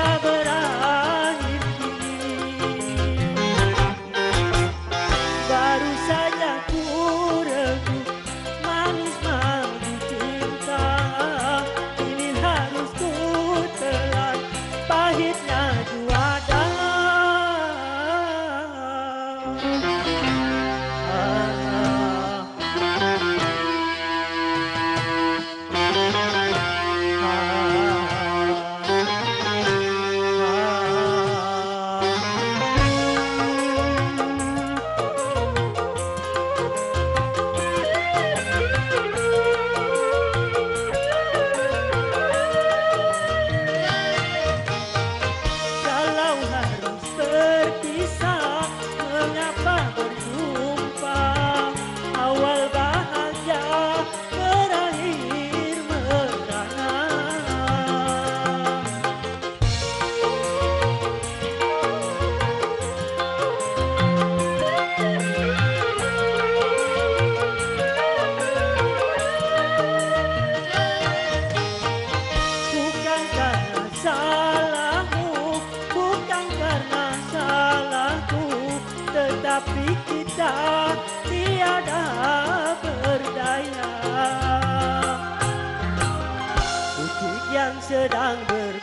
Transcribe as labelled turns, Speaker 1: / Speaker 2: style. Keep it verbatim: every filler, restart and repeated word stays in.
Speaker 1: sudah berakhir kini. Baru saja ku regu manis madu cinta, kini harus ku telan pahitnya juada. Kalau harus berpisah, mengapa berjumpa? Awal bahagia, berakhir merana. Bukan karena salahmu, bukan karena salahku, tetapi kita tiada berdaya. Putih yang sedang ber